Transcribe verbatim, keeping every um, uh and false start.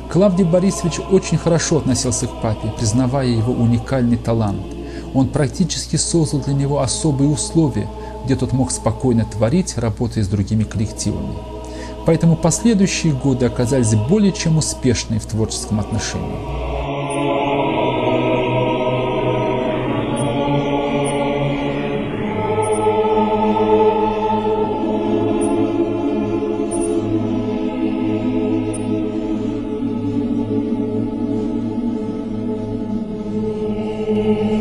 Клавдий Борисович очень хорошо относился к папе, признавая его уникальный талант. Он практически создал для него особые условия, где тот мог спокойно творить, работая с другими коллективами. Поэтому последующие годы оказались более чем успешными в творческом отношении. Thank you.